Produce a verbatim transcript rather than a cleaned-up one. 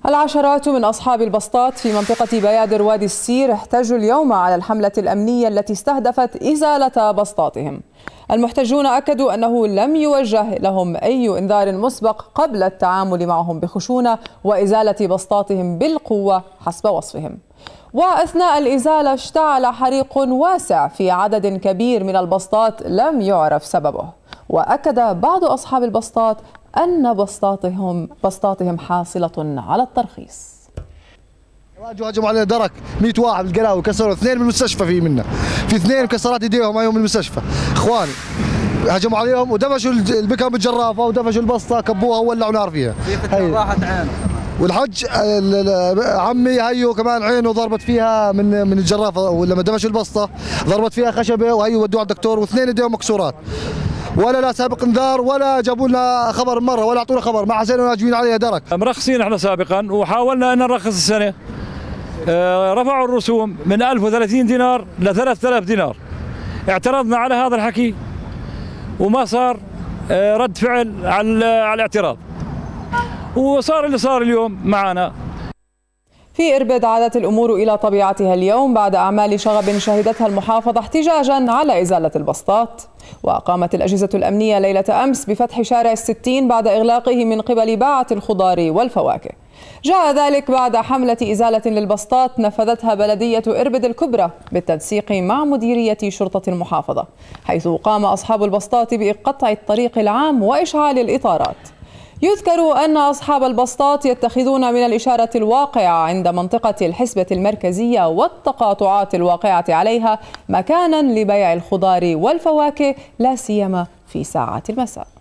العشرات من أصحاب البسطات في منطقة بيادر وادي السير احتجوا اليوم على الحملة الأمنية التي استهدفت إزالة بسطاتهم. المحتجون أكدوا أنه لم يوجه لهم أي إنذار مسبق قبل التعامل معهم بخشونة وإزالة بسطاتهم بالقوة حسب وصفهم. وأثناء الإزالة اشتعل حريق واسع في عدد كبير من البسطات لم يعرف سببه. وأكد بعض أصحاب البسطات أن بسطاتهم بسطاتهم حاصلة على الترخيص. هجموا علينا درك مئة واحد بالقلاوي كسروا اثنين بالمستشفى، في منا في اثنين كسرات ايديهم ايهم بالمستشفى اخواني. هجموا عليهم ودفشوا البكم بالجرافه ودفشوا البسطه كبوها وولعوا نار فيها. راحت عينه والحج عمي هيو كمان عينه ضربت فيها من من الجرافه، ولما دفشوا البسطه ضربت فيها خشبه وهيو ودوها على الدكتور واثنين ايديهم مكسورات. ولا لا سابق انذار ولا جابوا لنا خبر مره ولا اعطونا خبر، ما حسينا واجبين عليها درك. مرخصين احنا سابقا وحاولنا ان نرخص السنه. آه رفعوا الرسوم من ألف وثلاثين دينار ل ثلاثة آلاف دينار. اعترضنا على هذا الحكي وما صار آه رد فعل على على الاعتراض. وصار اللي صار اليوم معنا. في إربد عادت الأمور إلى طبيعتها اليوم بعد أعمال شغب شهدتها المحافظة احتجاجا على إزالة البسطات. وقامت الأجهزة الأمنية ليلة أمس بفتح شارع الستين بعد إغلاقه من قبل باعة الخضار والفواكه. جاء ذلك بعد حملة إزالة للبسطات نفذتها بلدية إربد الكبرى بالتنسيق مع مديرية شرطة المحافظة، حيث قام أصحاب البسطات بقطع الطريق العام وإشعال الإطارات. يذكر أن أصحاب البسطات يتخذون من الإشارة الواقعة عند منطقة الحسبة المركزية والتقاطعات الواقعة عليها مكانا لبيع الخضار والفواكه لا سيما في ساعات المساء.